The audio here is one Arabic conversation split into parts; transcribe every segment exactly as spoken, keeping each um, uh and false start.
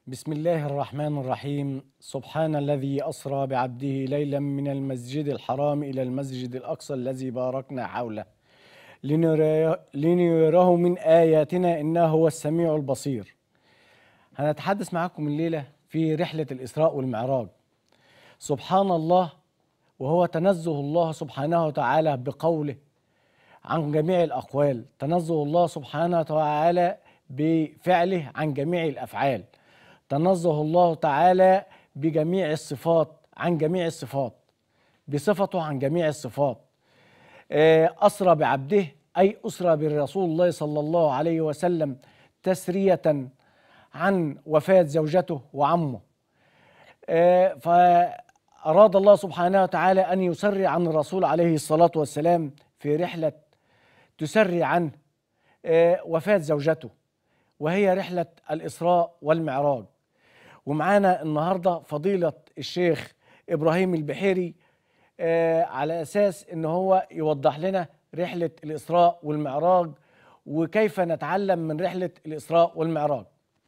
بسم الله الرحمن الرحيم. سبحان الذي أسرى بعبده ليلا من المسجد الحرام إلى المسجد الأقصى الذي باركنا حوله لنريه, لنريه من آياتنا إنه هو السميع البصير. هنتحدث معكم الليلة في رحلة الإسراء والمعراج. سبحان الله، وهو تنزه الله سبحانه وتعالى بقوله عن جميع الأقوال، تنزه الله سبحانه وتعالى بفعله عن جميع الأفعال، تنزه الله تعالى بجميع الصفات عن جميع الصفات، بصفته عن جميع الصفات. أسرى بعبده أي أسرى برسول الله صلى الله عليه وسلم تسرية عن وفاة زوجته وعمه، فأراد الله سبحانه وتعالى أن يسري عن الرسول عليه الصلاة والسلام في رحلة تسري عن وفاة زوجته، وهي رحلة الإسراء والمعراج. ومعانا النهاردة فضيلة الشيخ إبراهيم البحيري على أساس إن هو يوضح لنا رحلة الإسراء والمعراج وكيف نتعلم من رحلة الإسراء والمعراج.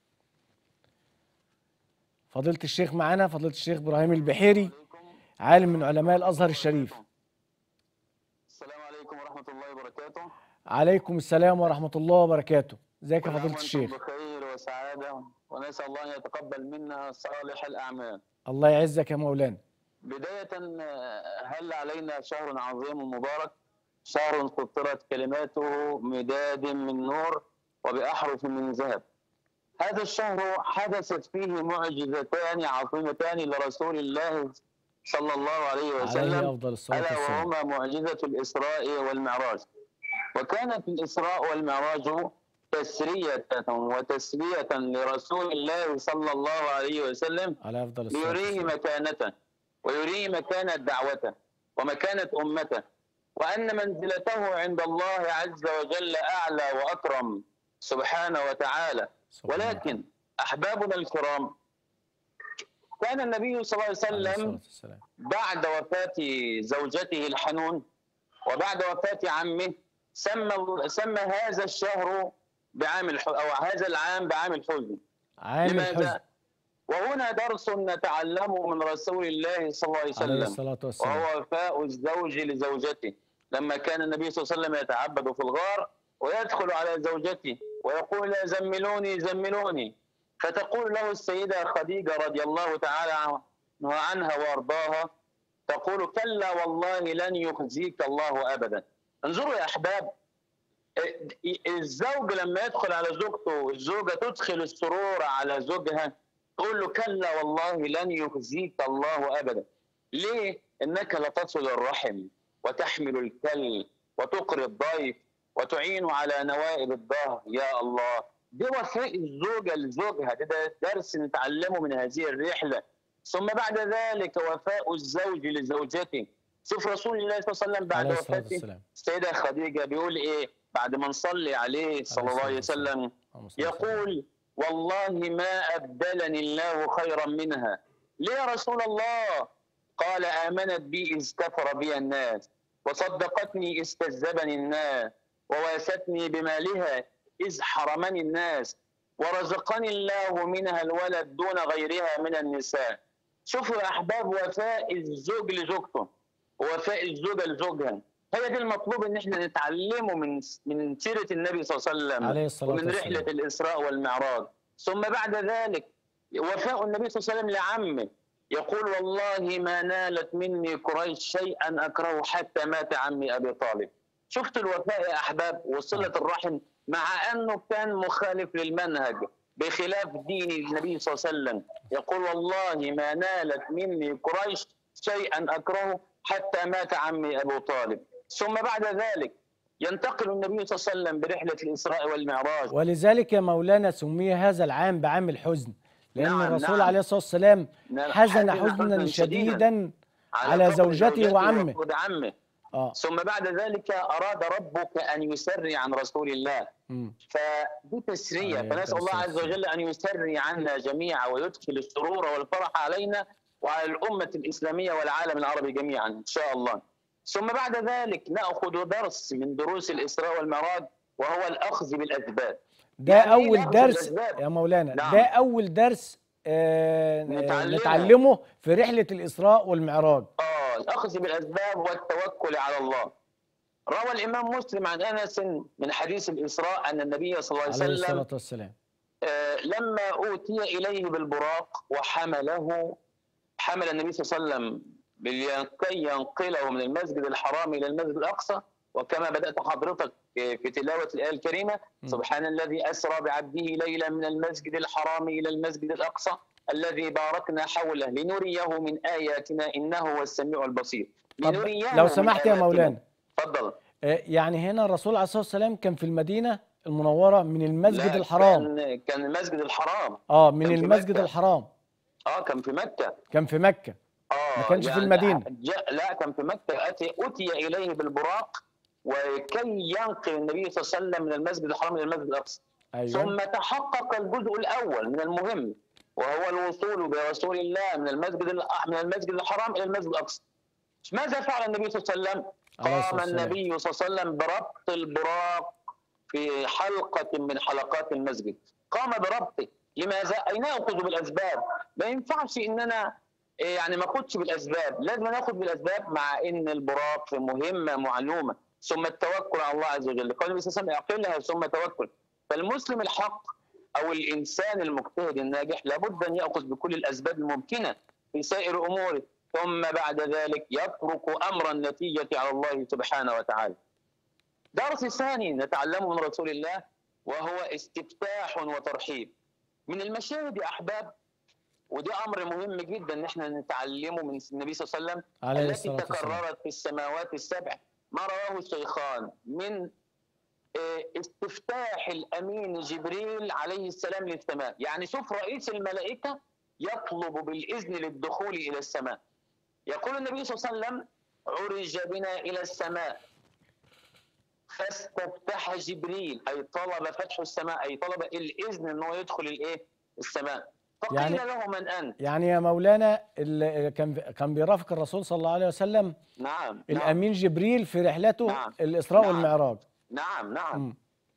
فضيلة الشيخ معانا، فضيلة الشيخ إبراهيم البحيري، عالم من علماء الأزهر الشريف. السلام عليكم ورحمة الله وبركاته. عليكم السلام ورحمة الله وبركاته. ازيك يا كل عام فضيلة وأنتم الشيخ؟ بخير وسعادة، ونسأل الله أن يتقبل منا صالح الأعمال. الله يعزك يا مولانا. بداية، هل علينا شهر عظيم مبارك، شهر قطرت كلماته مداد من نور وبأحرف من ذهب. هذا الشهر حدثت فيه معجزتان عظيمتان لرسول الله صلى الله عليه وسلم، عليه أفضل الصلاة ألا والسلام. وهما معجزة الإسراء والمعراج. وكانت الإسراء والمعراج تسرية وتسلية لرسول الله صلى الله عليه وسلم، على أفضل الصلاة ليريه والسلام. مكانته ويريه مكانة دعوته ومكانة أمته، وأن منزلته عند الله عز وجل أعلى وأكرم سبحانه وتعالى. سبحانه ولكن أحبابنا الكرام، كان النبي صلى الله عليه عليه الصلاة وسلم والسلام بعد وفاة زوجته الحنون وبعد وفاة عمه سمى سمى هذا الشهر بعام الح... أو هذا العام بعام الحزن. عام لماذا؟ الحزن. وهنا درس نتعلمه من رسول الله صلى الله عليه عليه وسلم، الصلاة والسلام. وهو وفاء الزوج لزوجته. لما كان النبي صلى الله عليه وسلم يتعبد في الغار ويدخل على زوجته ويقول لا زملوني زملوني، فتقول له السيدة خديجة رضي الله تعالى عنها وارضاها، تقول كلا والله لن يخزيك الله أبدا. انظروا يا أحباب، الزوج لما يدخل على زوجته، الزوجة تدخل السرور على زوجها، تقول له كلا والله لن يخزيك الله أبدا. ليه؟ إنك لتصل الرحم وتحمل الكل وتقري الضيف وتعين على نوائب الظهر. يا الله، دي وفاء الزوجة لزوجها، ده درس نتعلمه من هذه الرحلة. ثم بعد ذلك وفاء الزوج لزوجته. شوف رسول الله صلى الله عليه وسلم بعد عليه الصلاة وفاته والسلام. السيدة خديجة بيقول إيه بعد ما نصلي عليه صلى الله عليه وسلم؟ يقول والله ما أبدلني الله خيرا منها. ليه يا رسول الله؟ قال آمنت بي إذ كفر بي الناس، وصدقتني إذ كذبني الناس، وواستني بمالها إذ حرمني الناس، ورزقني الله منها الولد دون غيرها من النساء. شوفوا يا أحباب، وفاء الزوج لزوجته ووفاء الزوجة لزوجها، هي دي المطلوب ان احنا نتعلمه من من سيره النبي صلى الله عليه وسلم عليه الصلاة ومن والسلام. رحله الاسراء والمعراج. ثم بعد ذلك وفاء النبي صلى الله عليه وسلم لعمه، يقول والله ما نالت مني قريش شيئا اكره حتى مات عمي ابي طالب. شفت الوفاء يا احباب وصله الرحم، مع انه كان مخالف للمنهج بخلاف دين النبي صلى الله عليه وسلم. يقول والله ما نالت مني قريش شيئا اكره حتى مات عمي ابو طالب. ثم بعد ذلك ينتقل النبي صلى الله عليه وسلم برحلة الإسراء والمعراج. ولذلك يا مولانا سمي هذا العام بعام الحزن، لأن نعم الرسول نعم عليه الصلاة والسلام نعم. حزن حزنا شديدا على فقد زوجته وعمه. عمه. آه. ثم بعد ذلك أراد ربك أن يسري عن رسول الله، مم. فدي تسرية. عليه فنسأل الله الصلاة عز وجل أن يسري عنا جميعا ويدخل السرور والفرح علينا وعلى الأمة الإسلامية والعالم العربي جميعا إن شاء الله. ثم بعد ذلك نأخذ درس من دروس الإسراء والمعراج، وهو الأخذ بالأسباب. ده يعني إيه أول نأخذ درس بالأسباب؟ يا مولانا. نعم. ده أول درس آه نتعلمه. نتعلمه في رحلة الإسراء والمعراج؟ اه الأخذ بالأسباب والتوكل على الله. روى الإمام مسلم عن أنس من حديث الإسراء أن النبي صلى الله عليه عليه وسلم الصلاة والسلام آه لما أوتي إليه بالبراق وحمله، حمل النبي صلى الله عليه وسلم كي ينقله من المسجد الحرام إلى المسجد الأقصى، وكما بدأت حضرتك في تلاوة الآية الكريمة: سبحان الذي أسرى بعبده ليلا من المسجد الحرام إلى المسجد الأقصى الذي باركنا حوله لنريه من آياتنا إنه هو السميع البصير. لنريه لو سمحت يا مولانا. اتفضل. يعني هنا الرسول عليه الصلاة والسلام كان في المدينة المنورة من المسجد لا الحرام. كان كان المسجد الحرام. اه من المسجد الحرام. اه كان في مكة. كان في مكة. اه ما كانش يعني في المدينة. لا كان في مكة. أتي أتي إليه بالبراق وكي ينقل النبي صلى الله عليه وسلم من المسجد الحرام إلى المسجد الأقصى. أيوة. ثم تحقق الجزء الأول من المهم، وهو الوصول برسول الله من المسجد من المسجد الحرام إلى المسجد الأقصى. ماذا فعل النبي صلى الله عليه وسلم؟ قام النبي صلى الله عليه وسلم بربط البراق في حلقة من حلقات المسجد. قام بربطه. لماذا؟ أي نأخذ بالأسباب. ما ينفعش إن أنا يعني ما أخذش بالأسباب، لازم نأخذ بالأسباب، مع إن البراق في مهمة معلومة. ثم التوكل على الله عز وجل. قال النبي صلى الله عليه وسلم: اعقلها ثم توكل. فالمسلم الحق أو الإنسان المجتهد الناجح لابد أن يأخذ بكل الأسباب الممكنة في سائر أموره، ثم بعد ذلك يترك أمر النتيجة على الله سبحانه وتعالى. درس ثاني نتعلمه من رسول الله وهو استفتاح وترحيب. من المشاهد يا أحباب، وده أمر مهم جدا إن احنا نتعلمه من النبي صلى الله عليه وسلم، التي تكررت في السماوات السبع، ما رواه الشيخان من استفتاح الأمين جبريل عليه السلام للسماء. يعني شوف رئيس الملائكة يطلب بالإذن للدخول إلى السماء. يقول النبي صلى الله عليه وسلم: عرج بنا إلى السماء فاستفتح جبريل، أي طلب فتح السماء، أي طلب الإذن أنه يدخل الإيه؟ السماء. فقيل يعني له: من أنت؟ يعني يا مولانا كان كان بيرافق الرسول صلى الله عليه وسلم نعم الأمين نعم. جبريل في رحلته نعم الإسراء نعم والمعراج. نعم نعم م.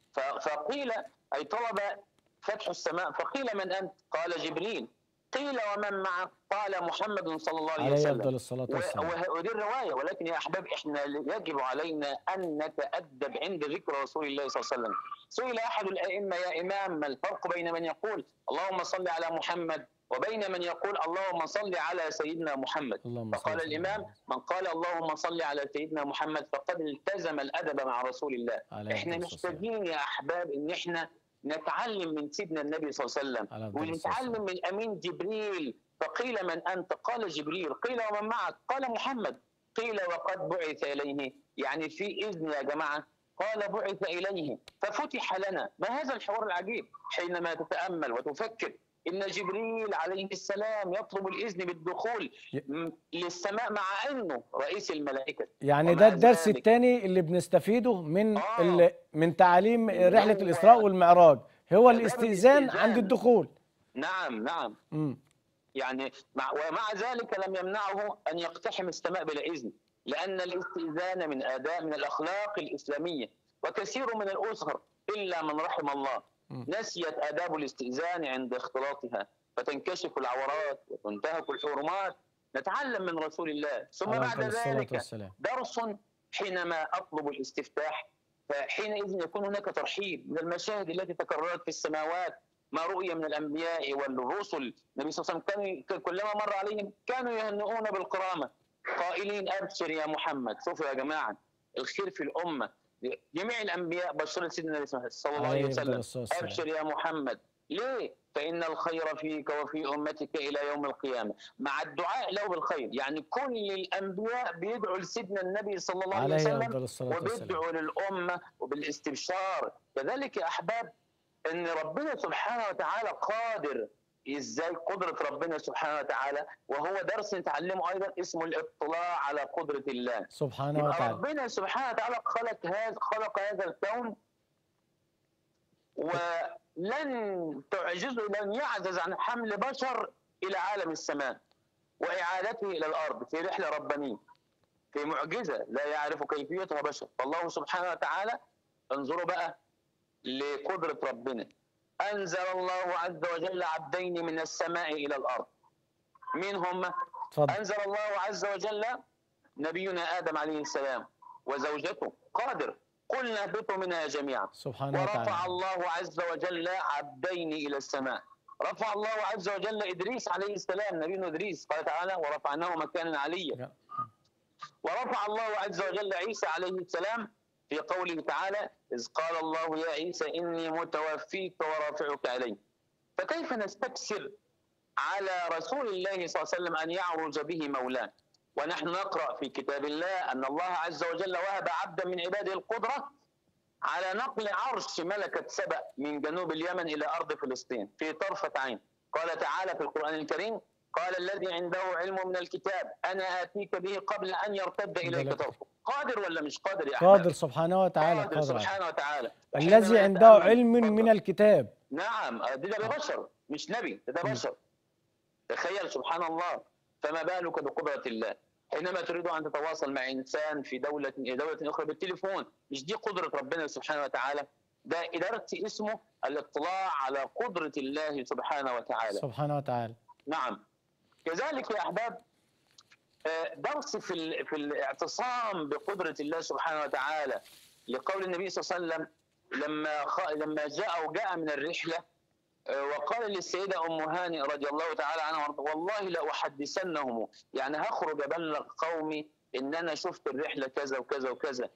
فقيل أي طلب فتح السماء. فقيل: من أنت؟ قال: جبريل. قيل: ومن معك؟ قال: محمد صلى الله عليه وسلم. عليه أفضل الصلاة والسلام. ودي الرواية. ولكن يا أحباب إحنا يجب علينا أن نتأدب عند ذكر رسول الله صلى الله عليه وسلم. سئل أحد الأئمة: يا إمام، ما الفرق بين من يقول اللهم صل على محمد وبين من يقول اللهم صل على سيدنا محمد؟ فقال الإمام: من قال اللهم صل على سيدنا محمد فقد التزم الأدب مع رسول الله. إحنا محتاجين يا أحباب إن إحنا نتعلم من سيدنا النبي صلى الله عليه وسلم، ونتعلم من أمين جبريل. فقيل: من أنت؟ قال: جبريل. قيل: ومن معك؟ قال: محمد. قيل: وقد بعث إليه، يعني في إذن يا جماعة. قال: بعث إليه ففتح لنا. ما هذا الحوار العجيب حينما تتأمل وتفكر إن جبريل عليه السلام يطلب الإذن بالدخول للسماء مع أنه رئيس الملائكة. يعني ده الدرس الثاني اللي بنستفيده من آه. من تعاليم رحلة الإسراء والمعراج، هو الاستئذان عند الدخول. نعم نعم م. يعني مع ومع ذلك لم يمنعه أن يقتحم السماء بلا إذن، لأن الاستئذان من آداب من الأخلاق الإسلامية. وكثير من الأسر إلا من رحم الله نسيت آداب الاستئذان عند اختلاطها، فتنكشف العورات وتنتهك الحرمات. نتعلم من رسول الله. ثم بعد ذلك درس حينما أطلب الاستفتاح، فحينئذ يكون هناك ترحيب. من المشاهد التي تكررت في السماوات ما رؤي من الأنبياء والرسل. النبي صلى الله عليه وسلم كان كلما مر عليهم كانوا يهنئون بالقرامة قائلين: أبشر يا محمد. شوفوا يا جماعة الخير في الأمة. جميع الأنبياء بشروا سيدنا النبي صلى الله عليه وسلم: أبشر يا محمد. ليه؟ فإن الخير فيك وفي أمتك إلى يوم القيامة، مع الدعاء له بالخير. يعني كل الأنبياء بيدعوا لسيدنا النبي صلى الله عليه وسلم وبيدعوا للأمة وبالاستبشار. كذلك يا أحباب أن ربنا سبحانه وتعالى قادر. إزاي قدرة ربنا سبحانه وتعالى؟ وهو درس نتعلمه أيضا اسمه الاطلاع على قدرة الله سبحانه وتعالى. ربنا سبحانه وتعالى خلق هذا خلق هذا الكون، ولن تعجزه، لن يعجز عن حمل بشر إلى عالم السماء وإعادته إلى الأرض في رحلة ربانية، في معجزة لا يعرف كيفيتها بشر. فالله سبحانه وتعالى انظروا بقى لقدرة ربنا. أنزل الله عز وجل عبدين من السماء إلى الأرض. مين هم؟ اتفضل. أنزل الله عز وجل نبينا آدم عليه السلام وزوجته قادر، قلنا اهبطوا منها جميعا. سبحانه ورفع وتعالى. الله عز وجل عبدين إلى السماء. رفع الله عز وجل إدريس عليه السلام، نبينا إدريس، قال تعالى ورفعناه مكانا عليا. ورفع الله عز وجل عيسى عليه السلام في قوله تعالى إذ قال الله يا عيسى إني متوفيك ورافعك علي. فكيف نستكثر على رسول الله صلى الله عليه وسلم أن يعرج به مولاه، ونحن نقرأ في كتاب الله أن الله عز وجل وهب عبدا من عباده القدرة على نقل عرش ملكة سبأ من جنوب اليمن إلى أرض فلسطين في طرفة عين. قال تعالى في القرآن الكريم قال الذي عنده علم من الكتاب أنا آتيك به قبل أن يرتد إليك طرفك. قادر ولا مش قادر يا أحمد؟ قادر سبحانه وتعالى. قادر سبحانه وتعالى. الذي عنده علم من الكتاب. نعم، ده ده بشر مش نبي، ده بشر. تخيل سبحان الله، فما بالك بقدرة الله. حينما تريد أن تتواصل مع إنسان في دولة دولة أخرى بالتليفون، مش دي قدرة ربنا سبحانه وتعالى؟ ده إدارة اسمه الاطلاع على قدرة الله سبحانه وتعالى. سبحانه وتعالى. نعم. كذلك يا أحباب درس في في الاعتصام بقدرة الله سبحانه وتعالى لقول النبي صلى الله عليه وسلم لما لما جاء وجاء من الرحلة وقال للسيدة أم هانئ رضي الله تعالى عنها والله لأحدثنهم، يعني هخرج أبلغ قومي إن أنا شفت الرحلة كذا وكذا وكذا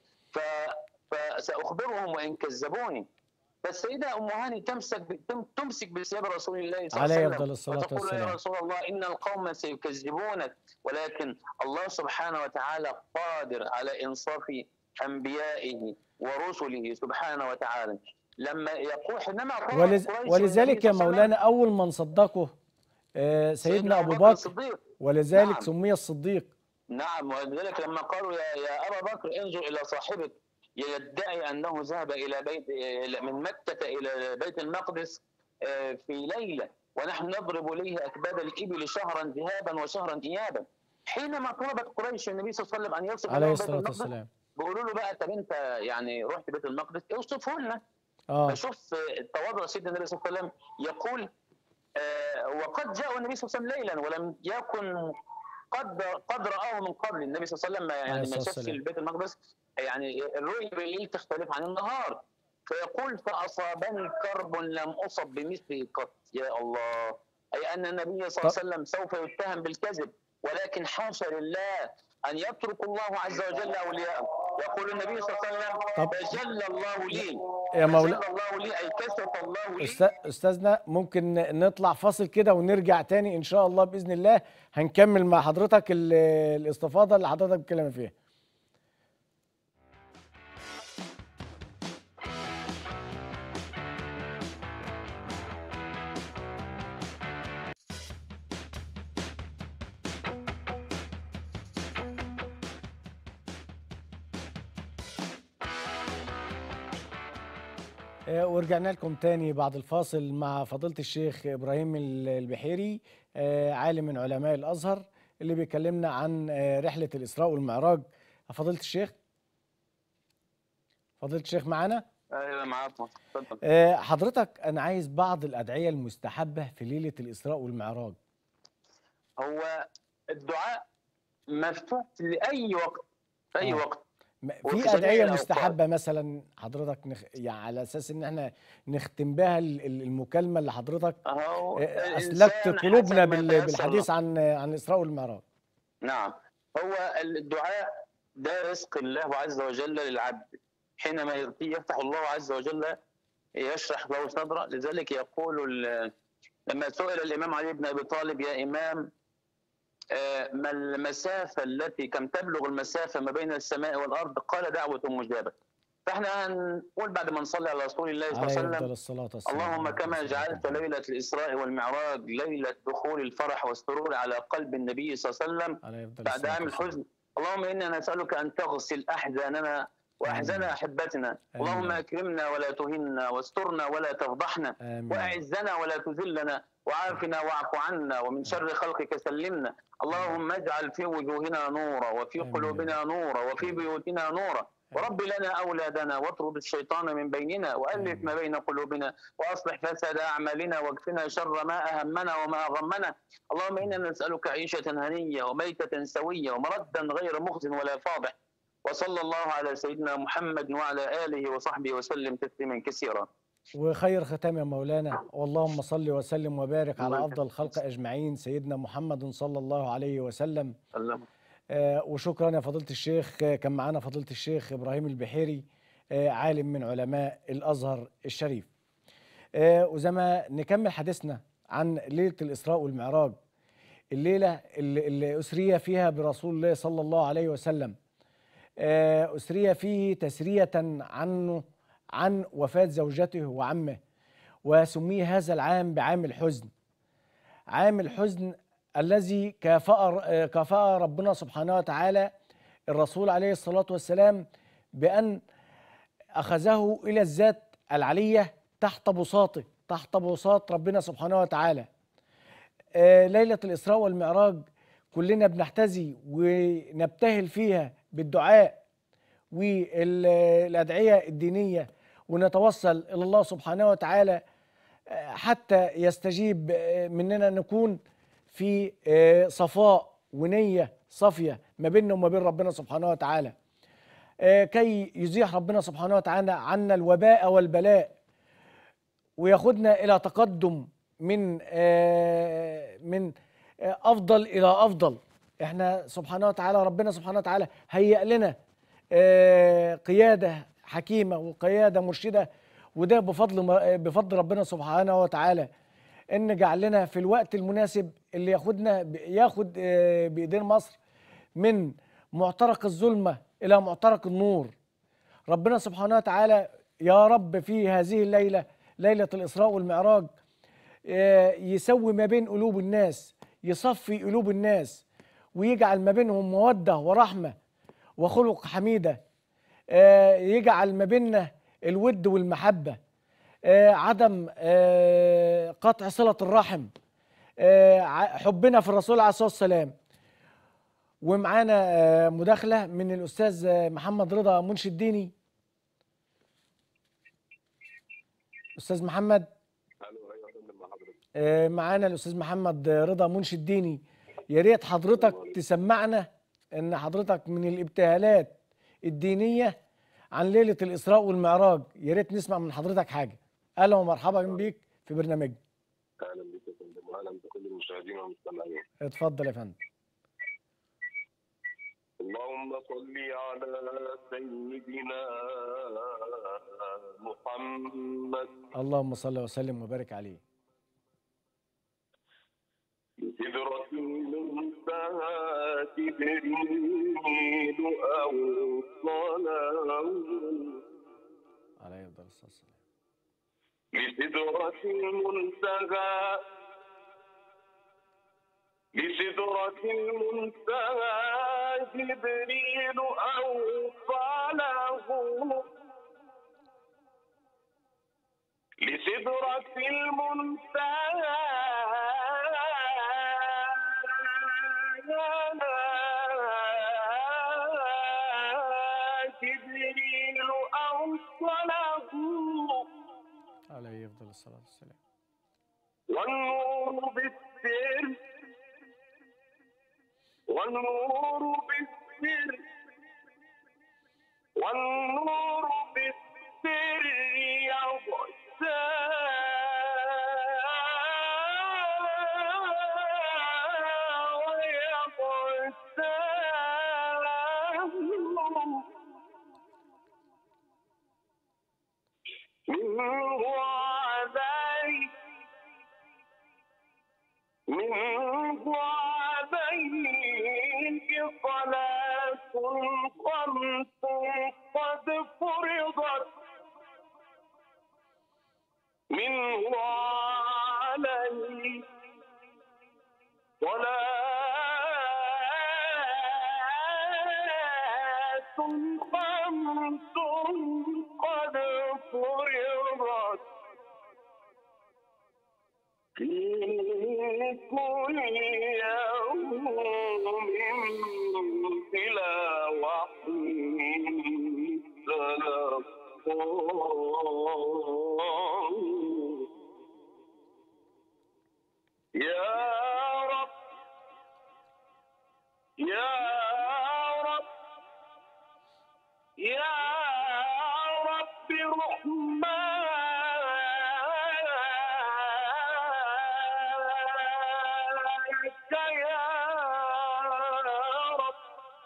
فسأخبرهم وإن كذبوني. فالسيدة أم هانئ تمسك تمسك بثياب رسول الله صلى الله عليه وسلم عليه الصلاة والسلام وتقول يا رسول الله إن القوم سيكذبونك، ولكن الله سبحانه وتعالى قادر على إنصاف أنبيائه ورسله سبحانه وتعالى. لما يقول حينما ولز... ولذلك يا مولانا أول من صدقه آه سيدنا أبو بكر الصديق. ولذلك نعم. سمي الصديق. نعم، ولذلك لما قالوا يا, يا أبا بكر انظر إلى صاحبك يدعي أنه ذهب إلى بيت من مكة إلى بيت المقدس في ليلة ونحن نضرب إليه أكباد الإبل شهرا ذهابا وشهرا إيابا. حينما طلبت قريش النبي صلى الله عليه وسلم أن يوصف عليه الصلاة والسلام بيقولوا له بقى طب أنت يعني رحت بيت المقدس اوصفه لنا. آه. فشوف تواضع سيدنا النبي صلى الله عليه وسلم يقول آه وقد جاء النبي صلى الله عليه وسلم ليلا ولم يكن قد قد رآه من قبل. النبي صلى الله عليه وسلم يعني ما شافش البيت المقدس، يعني الرؤيا بالليل تختلف عن النهار. فيقول فأصابني كرب لم أصب بمثله قط. يا الله، أي أن النبي صلى الله عليه وسلم سوف يتهم بالكذب، ولكن حاشا لله أن يترك الله عز وجل أولياءه. يقول النبي صلى الله عليه وسلم تجلى الله لي يا مولانا، تجلى الله لي أي كشف الله لي. أستاذنا ممكن نطلع فاصل كده ونرجع تاني إن شاء الله بإذن الله، هنكمل مع حضرتك الاستفاضة اللي حضرتك بتتكلم فيها. ورجعنا لكم تاني بعد الفاصل مع فضيلة الشيخ إبراهيم البحيري عالم من علماء الأزهر اللي بيكلمنا عن رحلة الإسراء والمعراج. فضيلة الشيخ فضيلة الشيخ معانا؟ ايوه معاكم، اتفضل. حضرتك أنا عايز بعض الأدعية المستحبة في ليلة الإسراء والمعراج. هو الدعاء مفتوح لأي وقت في أي آه. وقت. في أدعية مستحبة مثلا حضرتك نخ... يعني على أساس إن احنا نختم بها المكالمة اللي حضرتك أسلكت قلوبنا بال... بالحديث عن عن الإسراء والمعراج. نعم، هو الدعاء ده رزق الله عز وجل للعبد، حينما يفتح الله عز وجل يشرح له صدره. لذلك يقول لما سئل الإمام علي بن أبي طالب يا إمام ما المسافة التي كم تبلغ المسافة ما بين السماء والأرض؟ قال دعوة مجابة. فاحنا هنقول بعد ما نصلي على رسول الله صلى الله عليه وسلم اللهم كما جعلت ليلة الإسراء والمعراج ليلة دخول الفرح والسرور على قلب النبي صلى الله عليه وسلم بعد عام الحزن، اللهم إنا نسألك أن تغسل أحزاننا وأحزان أحبتنا. اللهم أكرمنا ولا تهنا، واسترنا ولا تفضحنا، وأعزنا ولا تذلنا، وعافنا واعف عنا، ومن شر خلقك سلمنا. اللهم اجعل في وجوهنا نورا، وفي قلوبنا نورا، وفي بيوتنا نورا، ورب لنا أولادنا واطرد الشيطان من بيننا وألف ما بين قلوبنا وأصلح فساد أعمالنا واكفنا شر ما أهمنا وما أغمنا. اللهم إنا نسألك عيشة هنية وميتة سوية ومردا غير مخز ولا فاضح. وصلى الله على سيدنا محمد وعلى آله وصحبه وسلم تسليما كثيرا. وخير ختام يا مولانا، واللهم صل وسلم وبارك على أفضل الخلق أجمعين سيدنا محمد صلى الله عليه وسلم. اللهم آه وشكرا يا فضيلة الشيخ. آه كان معانا فضيلة الشيخ إبراهيم البحيري، آه عالم من علماء الأزهر الشريف. آه وزي ما نكمل حديثنا عن ليلة الإسراء والمعراج، الليلة اللي, اللي أسري فيها برسول الله صلى الله عليه وسلم، آه أسري فيه تسرية عنه عن وفاة زوجته وعمه، وسمي هذا العام بعام الحزن. عام الحزن الذي كافأ كافأ ربنا سبحانه وتعالى الرسول عليه الصلاة والسلام بأن أخذه إلى الذات العلية تحت بساطه، تحت بساط ربنا سبحانه وتعالى. آه ليلة الإسراء والمعراج كلنا بنحتذي ونبتهل فيها بالدعاء والأدعية الدينية، ونتوسل إلى الله سبحانه وتعالى حتى يستجيب مننا، نكون في صفاء ونية صافية ما بيننا وما بين ربنا سبحانه وتعالى، كي يزيح ربنا سبحانه وتعالى عنا الوباء والبلاء وياخدنا إلى تقدم من من أفضل إلى أفضل. احنا سبحانه وتعالى ربنا سبحانه وتعالى هيأ لنا قيادة حكيمة وقيادة مرشدة، وده بفضل بفضل ربنا سبحانه وتعالى، ان جعل لنا في الوقت المناسب اللي ياخدنا ياخد بايدين مصر من معترك الظلمة الى معترك النور. ربنا سبحانه وتعالى يا رب في هذه الليلة، ليلة الإسراء والمعراج، يسوي ما بين قلوب الناس، يصفي قلوب الناس، ويجعل ما بينهم مودة ورحمة وخلق حميدة، يجعل ما بيننا الود والمحبة، عدم قطع صلة الرحم، حبنا في الرسول عليه الصلاة والسلام. ومعانا مداخلة من الأستاذ محمد رضا منشي الديني. أستاذ محمد، معانا الأستاذ محمد رضا منشي الديني، يا ريت حضرتك تسمعنا إن حضرتك من الابتهالات الدينية عن ليلة الإسراء والمعراج، يا ريت نسمع من حضرتك حاجة. أهلا ومرحبا بيك في برنامجنا. أهلا بك يا فندم، وأهلا بكل المشاهدين والمستمعين. اتفضل يا فندم. اللهم صل على سيدنا محمد. اللهم صل وسلم وبارك عليه. سدرة المنتهى جبريل أوصله عليه أفضل الصلاة والسلام. لسدرة المنتهى لسدرة المنتهى جبريل أوصله لسدرة المنتهى جبريل أوصله عليه أفضل الصلاة والسلام. والنور بالسر والنور بالسر والنور بالسر يغشى منه عليك منه عليك صلاة خمس قد فرضت منه عليك صلاة خمس قد فرضت في كل يوم بلا وحي يا رب يا رب يا رب رحمانك يا رب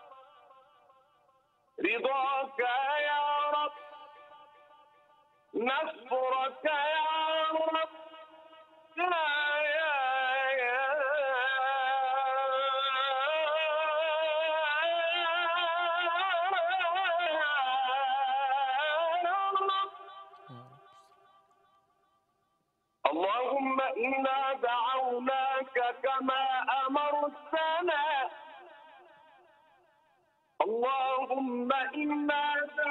رضاك يا رب نصرك يا رب لا يا يا اللهم إنا دعوناك كما أمرتنا اللهم إنا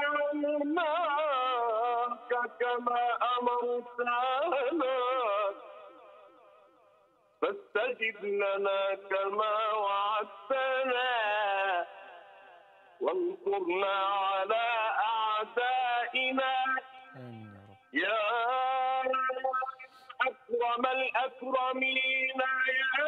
دعوناك كما أمرتنا فاستجب لنا كما وعدتنا وانصرنا على أعدائنا يا أكرم الأكرمين يا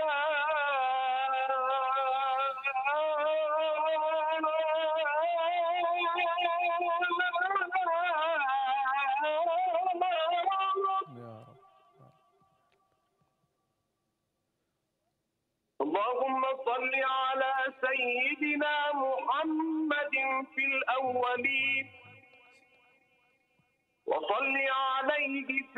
اللهم صل على سيدنا محمد في الأولين وصل عليه في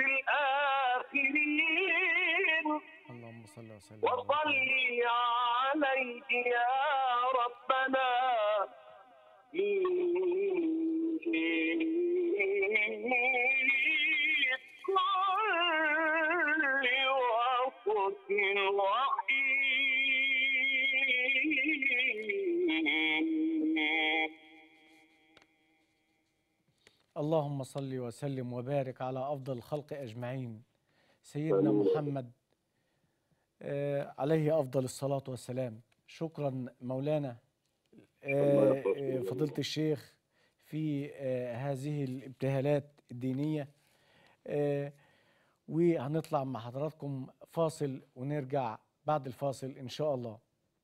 الآخرين اللهم صل وسلم وصل عليه يا ربنا في كل وقت وحين. اللهم صل وسلم وبارك على أفضل الخلق أجمعين سيدنا محمد آه عليه أفضل الصلاة والسلام. شكرا مولانا آه آه فضيلة الشيخ في آه هذه الابتهالات الدينية. آه وهنطلع مع حضراتكم فاصل ونرجع بعد الفاصل إن شاء الله.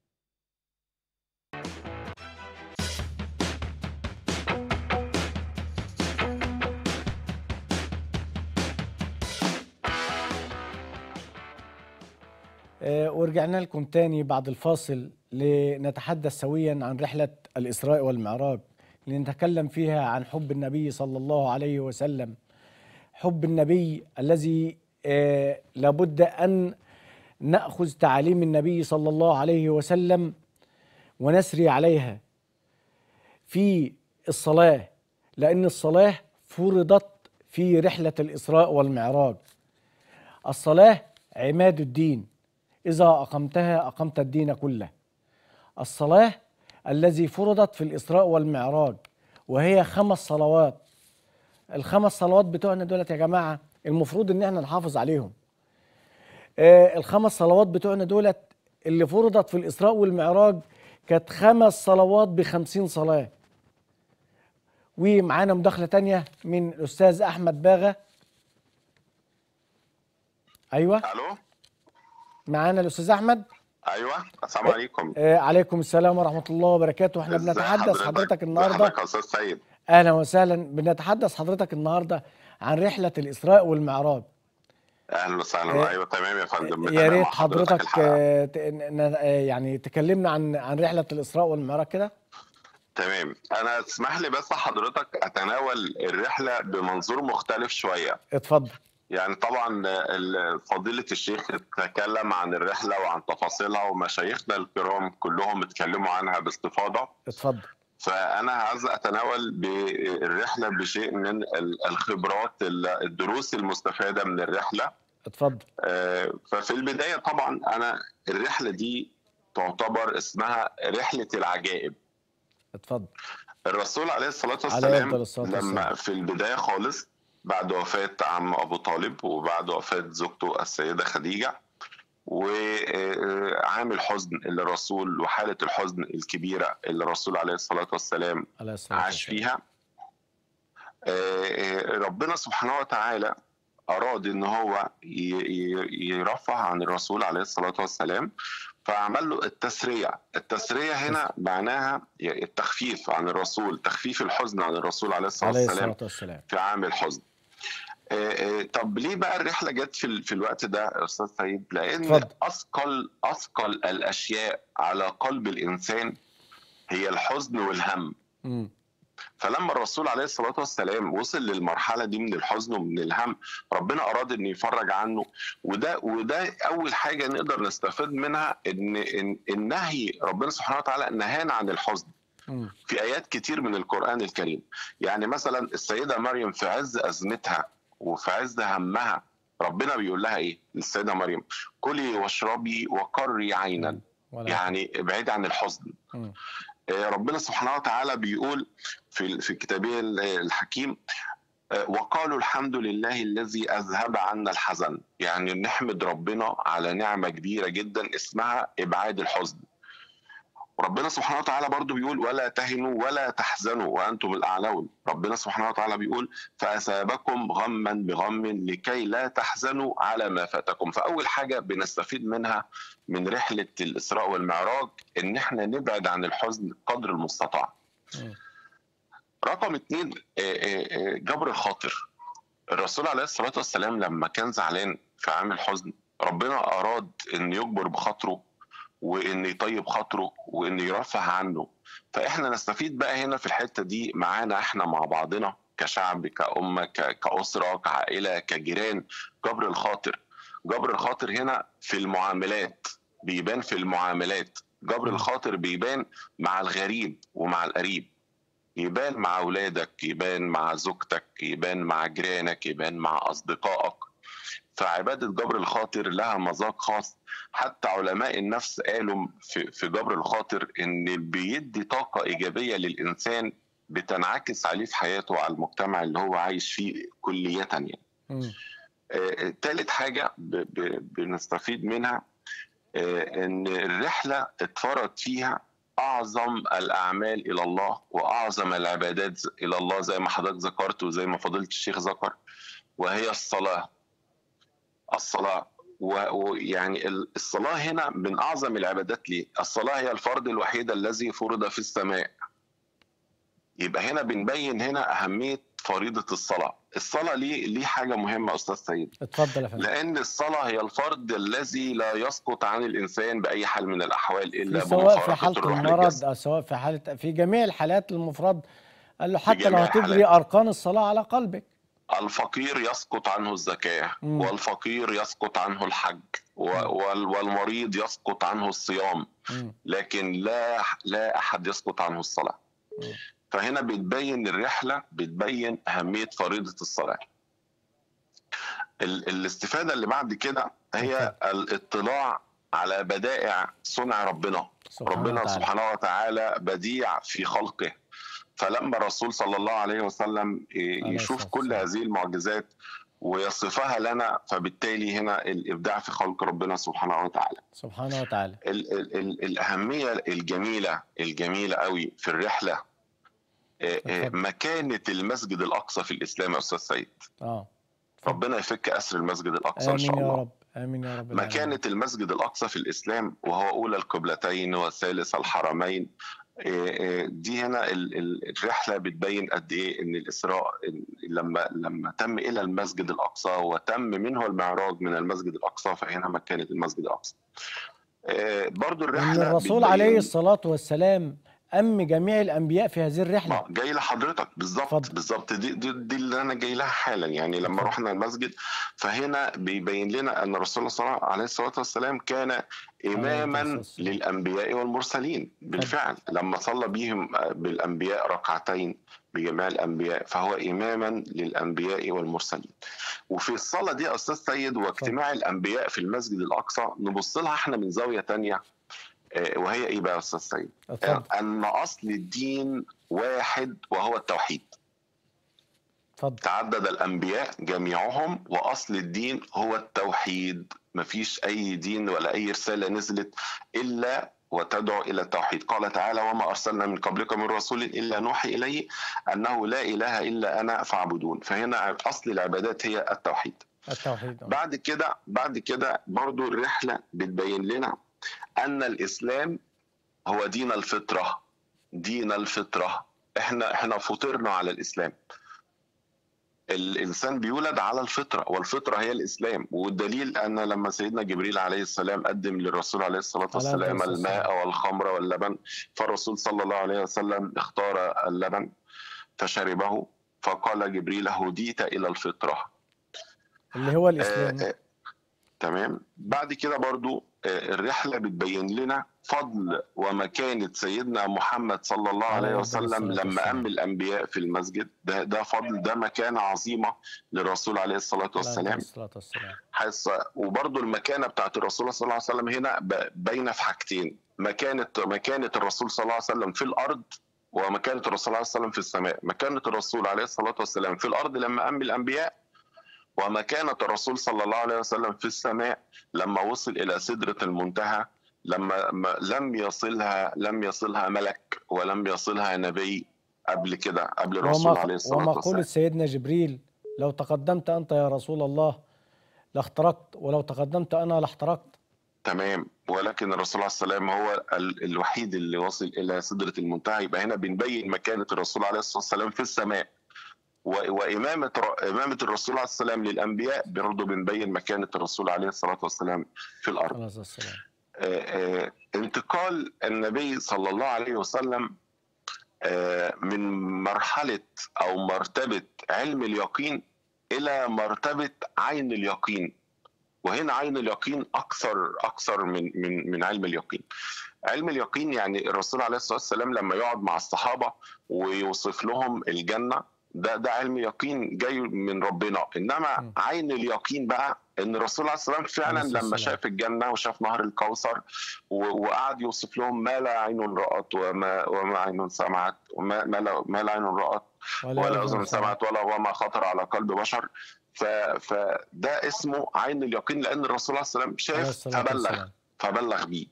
آه ورجعنا لكم تاني بعد الفاصل لنتحدث سويا عن رحلة الإسراء والمعراج، لنتكلم فيها عن حب النبي صلى الله عليه وسلم، حب النبي الذي آه لابد أن نأخذ تعاليم النبي صلى الله عليه وسلم ونسري عليها في الصلاة، لأن الصلاة فرضت في رحلة الإسراء والمعراج. الصلاة عماد الدين، إذا أقمتها أقمت الدين كله. الصلاة الذي فرضت في الإسراء والمعراج، وهي خمس صلوات. الخمس صلوات بتوعنا دولت يا جماعة المفروض إن احنا نحافظ عليهم. آه الخمس صلوات بتوعنا دولت اللي فرضت في الإسراء والمعراج كانت خمس صلوات بخمسين صلاة. ومعانا مداخلة تانية من الأستاذ أحمد باغا. أيوة الو معانا الأستاذ أحمد. ايوه السلام عليكم. آه عليكم السلام ورحمة الله وبركاته. احنا ازي بنتحدث حضرتك النهاردة. حضرتك يا استاذ سيد؟ أهلا وسهلا. بنتحدث حضرتك النهاردة عن رحلة الإسراء والمعراج. اهلا وسهلا. آه، ايوه تمام يا فندم. يا متابع ريت مع حضرتك الحلقة. آه، ت- ن- ن- آه، يعني تكلمنا عن عن رحلة الإسراء والمعراج كده. تمام، انا اسمح لي بس حضرتك اتناول الرحله بمنظور مختلف شويه. اتفضل. يعني طبعا ال- فضيله الشيخ اتكلم عن الرحله وعن تفاصيلها، ومشايخنا الكرام كلهم اتكلموا عنها باستفاضه. اتفضل. فانا عايز اتناول بالرحله بشيء من ال- الخبرات، ال- الدروس المستفاده من الرحله. اتفضل. آه، ففي البدايه طبعا انا الرحله دي تعتبر اسمها رحله العجائب. اتفضل. الرسول عليه الصلاة عليه والسلام أفضل الصلاة والسلام. لما في البداية خالص بعد وفاة عم أبو طالب وبعد وفاة زوجته السيدة خديجة وعام الحزن اللي الرسول وحالة الحزن الكبيرة اللي الرسول عليه الصلاة والسلام عليه الصلاة عاش والسلام. فيها، ربنا سبحانه وتعالى أراد إن هو يرفع عن الرسول عليه الصلاة والسلام، فعمل له التسرية. التسرية هنا معناها التخفيف عن الرسول، تخفيف الحزن عن الرسول عليه الصلاة والسلام في عام الحزن. طب ليه بقى الرحلة جت في, في الوقت ده يا أستاذ سيد؟ لأن فضل. أثقل أثقل الأشياء على قلب الإنسان هي الحزن والهم. م. فلما الرسول عليه الصلاة والسلام وصل للمرحلة دي من الحزن ومن الهم، ربنا أراد إن يفرج عنه. وده وده أول حاجة نقدر نستفيد منها، إن إن النهي ربنا سبحانه وتعالى نهانا عن الحزن في آيات كتير من القرآن الكريم. يعني مثلا السيدة مريم في عز أزمتها وفي عز همها، ربنا بيقول لها إيه للسيدة مريم؟ كلي واشربي وقري عينا، يعني ابعدي عن الحزن. م. ربنا سبحانه وتعالى بيقول في في كتابه الحكيم: وقالوا الحمد لله الذي أذهب عنا الحزن، يعني نحمد ربنا على نعمة كبيرة جدا اسمها إبعاد الحزن. ربنا سبحانه وتعالى برضو بيقول: ولا تهنوا ولا تحزنوا وأنتم الأعلون. ربنا سبحانه وتعالى بيقول: فأثابكم غما بغم لكي لا تحزنوا على ما فاتكم. فأول حاجة بنستفيد منها من رحلة الإسراء والمعراج إن احنا نبعد عن الحزن قدر المستطاع. رقم اتنين، جبر الخاطر. الرسول عليه الصلاة والسلام لما كان زعلان في عام الحزن، ربنا أراد إن يجبر بخاطره وإن يطيب خاطره وإن يرفه عنه. فإحنا نستفيد بقى هنا في الحتة دي معانا إحنا مع بعضنا كشعب، كأمة، كأسرة، كعائلة، كجيران. جبر الخاطر، جبر الخاطر هنا في المعاملات، بيبان في المعاملات. جبر الخاطر بيبان مع الغريب ومع القريب، يبان مع أولادك، يبان مع زوجتك، يبان مع جيرانك، يبان مع أصدقائك. فعبادة جبر الخاطر لها مذاق خاص. حتى علماء النفس قالوا في في جبر الخاطر إن بيدي طاقة إيجابية للإنسان بتنعكس عليه في حياته وعلى المجتمع اللي هو عايش فيه كلية يعني. آه، ثالث حاجة ب ب بنستفيد منها، آه، إن الرحلة اتفرض فيها أعظم الأعمال إلى الله وأعظم العبادات إلى الله، زي ما حضرتك ذكرت وزي ما فضيلة الشيخ ذكر، وهي الصلاة. الصلاة ويعني الصلاة هنا من أعظم العبادات. ليه؟ الصلاة هي الفرض الوحيد الذي فرض في السماء. يبقى هنا بنبين هنا أهمية فريضة الصلاة. الصلاة ليه ليه حاجة مهمة أستاذ سيد؟ اتفضل يا فندم. لأن الصلاة هي الفرض الذي لا يسقط عن الإنسان بأي حال من الأحوال إلا سواء في حالة المرض أو سواء في حالة، في جميع الحالات المفرد. قال له حتى لو هتجري أركان الصلاة على قلبك. الفقير يسقط عنه الزكاة، م. والفقير يسقط عنه الحج، والمريض يسقط عنه الصيام، م. لكن لا لا أحد يسقط عنه الصلاة. م. فهنا بتبين الرحلة، بتبين أهمية فريضة الصلاة. الاستفادة اللي بعد كده هي الاطلاع على بدائع صنع ربنا. سبحانه ربنا وتعالى. سبحانه وتعالى بديع في خلقه. فلما الرسول صلى الله عليه وسلم يشوف كل هذه المعجزات ويصفها لنا، فبالتالي هنا الإبداع في خلق ربنا سبحانه وتعالى. سبحانه وتعالى. ال ال ال الأهمية الجميلة الجميلة قوي في الرحلة مكانة المسجد الأقصى في الإسلام يا أستاذ سيد. اه ربنا يفك أسر المسجد الأقصى إن شاء الله. آمين يا رب، آمين يا رب. مكانة المسجد الأقصى في الإسلام وهو أولى القبلتين وثالث الحرمين. دي هنا الرحلة بتبين قد إيه إن الإسراء لما لما تم إلى المسجد الأقصى وتم منه المعراج من المسجد الأقصى، فهنا مكانة المسجد الأقصى. برضو الرحلة الرسول عليه الصلاة والسلام أم جميع الأنبياء في هذه الرحلة. جاي لحضرتك بالظبط بالظبط دي, دي دي اللي أنا جاي لها حالا. يعني لما فضل. رحنا المسجد، فهنا بيبين لنا أن الرسول صلى الله عليه الصلاة والسلام كان إماما للأنبياء والمرسلين بالفعل. فضل. لما صلى بهم بالأنبياء ركعتين بجميع الأنبياء، فهو إماما للأنبياء والمرسلين. وفي الصلاة دي أستاذ سيد واجتماع فضل. الأنبياء في المسجد الأقصى نبص لها احنا من زاوية تانية، وهي ايه بقى يا استاذ سيد؟ ان اصل الدين واحد وهو التوحيد. فضل. تعدد الانبياء جميعهم واصل الدين هو التوحيد. مفيش اي دين ولا اي رساله نزلت الا وتدعو إلى التوحيد. قال تعالى: وما أرسلنا من قبلك من رسول إلا نوحي إليه أنه لا إله إلا أنا فاعبدون. فهنا أصل العبادات هي التوحيد. التوحيد. بعد كده بعد كده برضو الرحلة بتبين لنا أن الإسلام هو دين الفطرة. دين الفطرة، احنا احنا فطرنا على الإسلام. الإنسان بيولد على الفطرة، والفطرة هي الإسلام. والدليل أن لما سيدنا جبريل عليه السلام قدم للرسول عليه الصلاة والسلام الماء والخمر واللبن، فالرسول صلى الله عليه وسلم اختار اللبن فشربه، فقال جبريل: هديت إلى الفطرة، اللي هو الإسلام. آه آه تمام. بعد كده برضو آه الرحلة بتبين لنا فضل ومكانة سيدنا محمد صلى الله عليه وسلم لما أم الأنبياء في المسجد. ده, ده فضل، ده مكانة عظيمة للرسول عليه الصلاة والسلام. حس وبرضو المكانة بتاعت الرسول صلى الله عليه وسلم هنا باينة في حاجتين: مكانة مكانة الرسول صلى الله عليه وسلم في الأرض، ومكانة الرسول صلى الله عليه وسلم في السماء. مكانة الرسول عليه الصلاة والسلام في الأرض لما أم الأنبياء، ومكانة الرسول صلى الله عليه وسلم في السماء لما وصل إلى سدرة المنتهى، لما لم يصلها لم يصلها ملك ولم يصلها نبي قبل كده، قبل الرسول عليه الصلاة والسلام. ومقولة سيدنا جبريل: لو تقدمت أنت يا رسول الله لاخترقت، ولو تقدمت أنا لاحترقت. تمام. ولكن الرسول عليه السلام هو الوحيد اللي وصل إلى سدرة المنتهى. يبقى هنا بنبين مكانة الرسول عليه الصلاة والسلام في السماء، وإمامة إمامة الرسول عليه السلام للأنبياء برضه بنبين مكانة الرسول عليه الصلاة والسلام في الأرض. عليه السلام. آه آه انتقال النبي صلى الله عليه وسلم آه من مرحلة أو مرتبة علم اليقين إلى مرتبة عين اليقين. وهنا عين اليقين أكثر أكثر من من من علم اليقين. علم اليقين يعني الرسول عليه الصلاة والسلام لما يقعد مع الصحابة ويوصف لهم الجنة، ده ده علم يقين جاي من ربنا. انما م. عين اليقين بقى ان الرسول عليه الصلاه والسلام فعلا لما شاف الجنه وشاف نهر الكوثر وقعد يوصف لهم ما لا عين رأت وما وما عين سمعت وما ما لا, ما لا عين رأت ولا اذن سمعت ولا وما خطر على قلب بشر. فده اسمه عين اليقين، لان الرسول عليه الصلاه والسلام شاف فبلغ فبلغ بيه.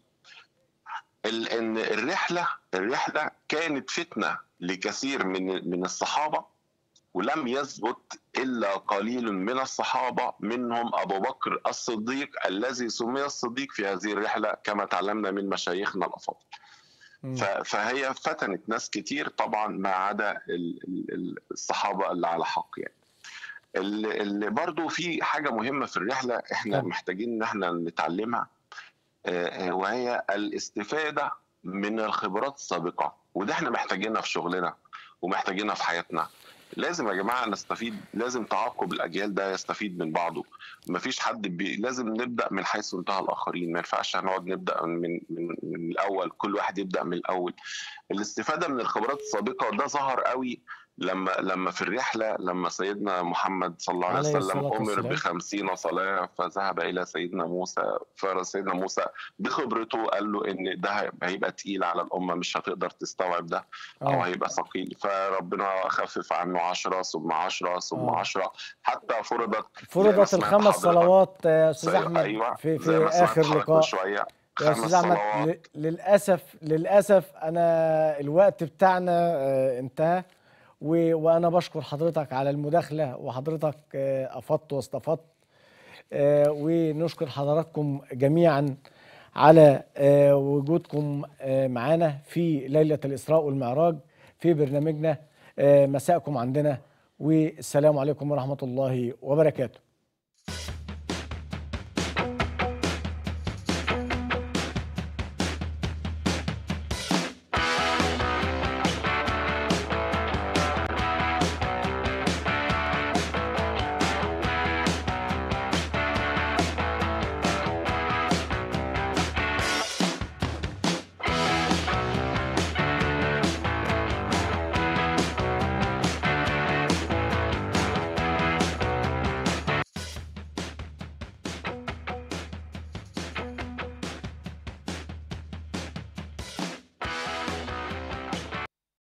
ان الرحله الرحله كانت فتنه لكثير من من الصحابه، ولم يثبت إلا قليل من الصحابة، منهم أبو بكر الصديق الذي سمي الصديق في هذه الرحلة كما تعلمنا من مشايخنا الأفاضل. فهي فتنت ناس كتير طبعا ما عدا الصحابة اللي على حق. يعني اللي برضو في حاجة مهمة في الرحلة احنا محتاجين ان احنا نتعلمها، وهي الاستفادة من الخبرات السابقة. وده احنا محتاجينها في شغلنا ومحتاجينها في حياتنا. لازم يا جماعه نستفيد، لازم تعاقب الاجيال ده يستفيد من بعضه. مفيش حد بي... لازم نبدا من حيث انتهى الاخرين. ما ينفعش هنقعد نبدا من من من الاول، كل واحد يبدا من الاول. الاستفاده من الخبرات السابقه وده ظهر قوي لما لما في الرحله، لما سيدنا محمد صلى الله عليه وسلم امر بخمسين صلاه فذهب الى سيدنا موسى، فسيدنا موسى بخبرته قال له ان ده هيبقى تقيل على الامه، مش هتقدر تستوعب ده او هيبقى ثقيل. فربنا خفف عنه عشرة ثم عشرة ثم عشرة حتى فرضت فرضت الخمس صلوات يا استاذ احمد. أيوة في في اخر لقاء شويه يا استاذ احمد. للاسف للاسف انا الوقت بتاعنا انتهى، وأنا بشكر حضرتك على المداخلة، وحضرتك أفضت واستفدت، ونشكر حضراتكم جميعا على وجودكم معنا في ليلة الإسراء والمعراج في برنامجنا مساءكم عندنا، والسلام عليكم ورحمة الله وبركاته.